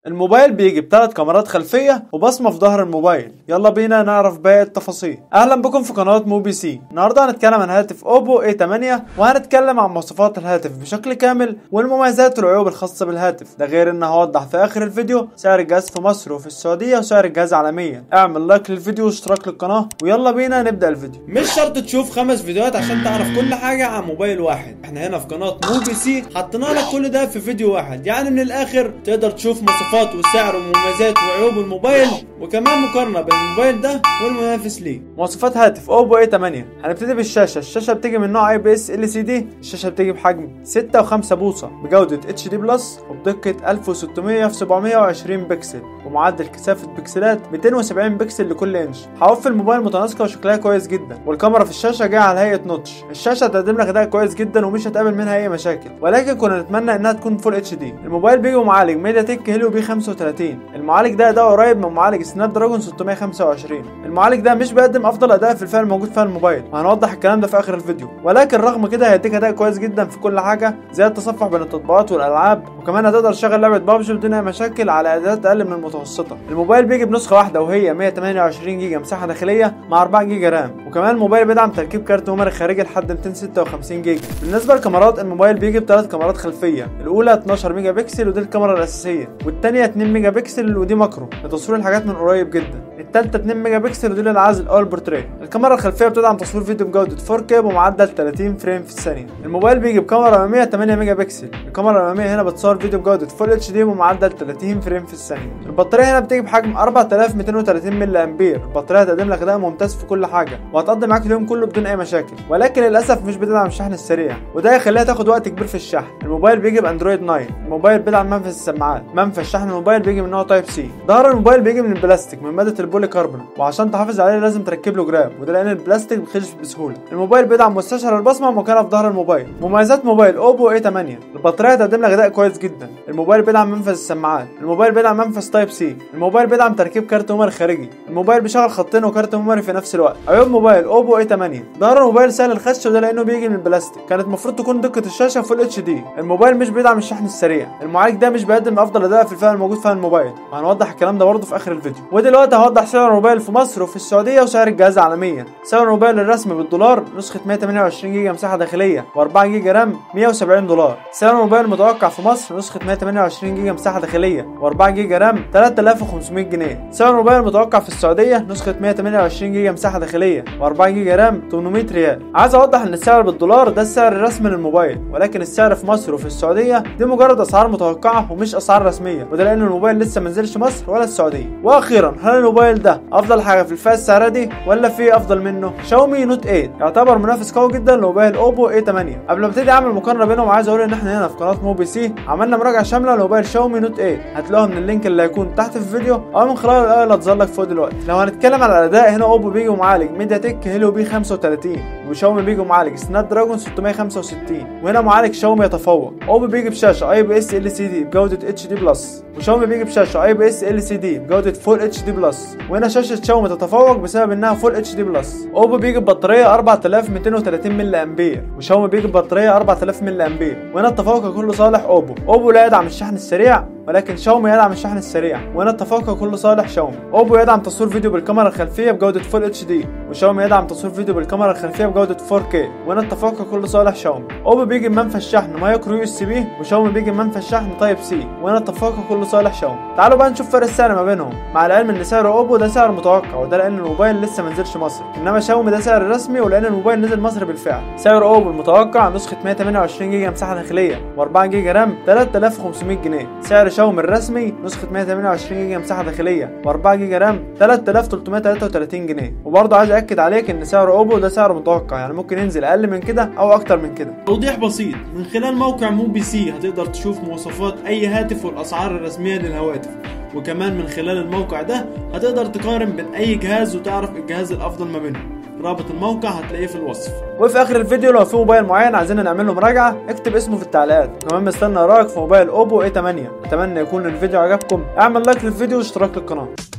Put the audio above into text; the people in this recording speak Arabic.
الموبايل بيجي بثلاث كاميرات خلفية وبصمة في ظهر الموبايل. يلا بينا نعرف باقي التفاصيل. اهلا بكم في قناة موبي سي. النهاردة هنتكلم عن هاتف اوبو A8 وهنتكلم عن مواصفات الهاتف بشكل كامل والمميزات والعيوب الخاصة بالهاتف. ده غير ان هوضح في اخر الفيديو سعر الجهاز في مصر وفي السعودية وسعر الجهاز عالميا. اعمل لايك للفيديو واشتراك للقناة ويلا بينا نبدأ الفيديو. مش شرط تشوف 5 فيديوهات عشان تعرف كل حاجة عن موبايل واحد. احنا هنا في قناة موبي سي حطينا لك كل ده في فيديو واحد، يعني من الاخر تقدر تشوف مواصفات وسعر ومميزات وعيوب الموبايل وكمان مقارنة بين الموبايل ده والمنافس ليه. مواصفات هاتف اوبو A8. هنبتدي بالشاشة. الشاشة بتيجي من نوع IPS LCD. الشاشة بتيجي بحجم 6.5 بوصة بجودة HD بلس وبدقة 1600 في 720 بكسل ومعدل كثافة بكسلات 270 بكسل لكل انش. حواف الموبايل متناسقة وشكلها كويس جدا، والكاميرا في الشاشة جاية على هيئة نوتش. الشاشة هتقدم لك اداء كويس جدا ومش هتقابل منها اي مشاكل، ولكن كنا نتمنى انها تكون فول HD. الموبايل بيجي بمعالج ميديا تك هيليو بي 35. المعالج ده اداؤه قريب من معالج سناب دراجون 625. المعالج ده مش بيقدم افضل اداء في الفئة الموجود فيها الموبايل، وهنوضح الكلام ده في اخر الفيديو، ولكن رغم كده هيديك اداء كويس جدا في كل حاجة زي التصفح بين التطبيقات والالعاب، وكمان هتقدر تشغل لعبة بابجي بدون اي مشاكل على اعدادات اقل من المتوسطة. الموبايل بيجي بنسخة واحدة وهي 128 جيجا مساحة داخلية مع 4 جيجا رام، وكمان الموبايل بيدعم تركيب كارت ميموري خارجي لحد 256 جيجا. بالنسبة للكاميرات، الموبايل بيجي بثلاث كاميرات خلفية. الاولى 12 ميجا بكسل ودي الكاميرا الاساسية، والثانية 2 ميجا بكسل ودي ماكرو لتصوير الحاجات من قريب جدا. الثالثه 2 ميجا بكسل ودي للعزل او البورتريه. الكاميرا الخلفيه بتدعم تصوير فيديو بجوده 4K بمعدل 30 فريم في الثانيه. الموبايل بيجي بكاميرا اماميه 8 ميجا بكسل. الكاميرا الاماميه هنا بتصور فيديو بجوده فول HD بمعدل 30 فريم في الثانيه. البطاريه هنا بتيجي بحجم 4230 ملي امبير. البطاريه هتقدم لك اداء ممتاز في كل حاجه وهتقضي معاك اليوم كله بدون اي مشاكل، ولكن للاسف مش بتدعم الشحن السريع وده يخليها تاخد وقت كبير في الشحن. الموبايل بيجي باندرويد 9. الموبايل بيدعم منفذ السماعات. منفذ شحن الموبايل بيجي من نوع تايب سي. ظهر الموبايل بيجي من البلاستيك من ماده البولي كربونات، وعشان تحافظ عليه لازم تركب له جراب، وده لان البلاستيك بيخش بسهوله. الموبايل بيدعم مستشعر البصمه ومكانها في ظهر الموبايل. مميزات موبايل اوبو A8. البطاريه هتقدم لك اداء كويس جدا. الموبايل بيدعم منفذ السماعات. الموبايل بيدعم منفذ تايب سي. الموبايل بيدعم تركيب كارت ميموري خارجي. الموبايل بيشغل خطين وكارت ميموري في نفس الوقت. عيوب موبايل اوبو A8. ظهر الموبايل سهل الخش وده لانه بيجي من البلاستيك. كانت المفروض تكون دقه الشاشه فول HD. الموبايل مش بيدعم الشحن السريع. المعالج ده مش بيقدم افضل اداء في الفئه الموجود فيها الموبايل، وهنوضح الكلام ده برضه في اخر الفيديو. ودلوقتي هوضح سعر الموبايل في مصر وفي السعوديه وسعر الجهاز عالميا. سعر الموبايل الرسمي بالدولار نسخة 128 جيجا مساحة داخلية و4 جيجا رام $170. سعر الموبايل المتوقع في مصر نسخة 128 جيجا مساحة داخلية و4 جيجا رام 3500 جنيه. سعر الموبايل المتوقع في السعودية نسخة 128 جيجا مساحة داخلية و4 جيجا رام 800 ريال. عايز اوضح ان السعر بالدولار ده السعر الرسمي للموبايل، ولكن السعر في مصر وفي السعودية دي مجرد اسعار متوقعة ومش اسعار رسمية، وده لان الموبايل لسه منزلش مصر ولا السعودية. واخيرا، هل الموبايل ده افضل حاجة في الفئة السعرية دي ولا في افضل منه؟ شاومي نوت 8 يعتبر منافس قوي جدا لموبايل اوبو A8. قبل ما ابتدي اعمل مقارنه بينهم عايز اقول ان احنا هنا في قناه موبي سي عملنا مراجعه شامله لموبايل شاومي نوت 8. هتلاقوها من اللينك اللي هيكون تحت في الفيديو او من خلال الايه اللي هتظهر لك فوق دلوقتي. لو هنتكلم على الاداء، هنا اوبو بيجي معالج ميديا تك هيليو بي 35 وشاومي بيجي معالج سناب دراجون 665، وهنا معالج شاومي يتفوق. اوبو بيجي بشاشه IPS LCD بجوده HD بلس، وشاومي بيجي بشاشه IPS LCD بجوده فول HD بلس، وهنا شاشه شاومي تتفوق بسبب انها فول HD بلس. اوبو بيجي ببطاريه 4230 ملي امبير وشاومي بيجي ببطاريه 4000 ملي امبير، وهنا التفوق كله صالح اوبو. اوبو لا يدعم الشحن السريع ولكن شاومي يدعم الشحن السريع، وهنا التفوق كله صالح شاومي. اوبو يدعم تصوير فيديو بالكاميرا الخلفيه بجوده فول HD، وشاومي يدعم تصوير فيديو بالكاميرا الخلفيه بجوده 4K، وهنا التفوق كله صالح شاومي. اوبو بيجي بمنفذ شحن مايكرو USB وشاومي بيجي بمنفذ شحن تايب سي، وهنا التفوق كله صالح شاومي. تعالوا بقى نشوف فرق السعر ما بينهم، مع العلم ان سعر اوبو ده سعر متوقع وده لان الموبايل لسه منزلش مصر، انما شاومي ده سعر رسمي ولان الموبايل نزل مصر بالفعل. سعر اوبو المتوقع نسخه 128 جيجا مساحه داخليه و4 جيجا رام 3500 جنيه. سعر شاومي الرسمي نسخه 128 جيجا مساحه داخليه و4 جيجا رام 3333 جنيه. وبرضه عايز اكد عليك ان سعر اوبو ده سعر متوقع، يعني ممكن ينزل اقل من كده او اكتر من كده. توضيح بسيط، من خلال موقع موبي سي هتقدر تشوف مواصفات اي هاتف والاسعار الرسميه للهواتف، وكمان من خلال الموقع ده هتقدر تقارن بين اي جهاز وتعرف الجهاز الافضل ما بينهم. رابط الموقع هتلاقيه في الوصف. وفي اخر الفيديو لو في موبايل معين عايزين نعمل له مراجعه اكتب اسمه في التعليقات، وكمان مستني رايك في موبايل اوبو A8. اتمنى يكون الفيديو عجبكم. اعمل لايك للفيديو واشتراك للقناه.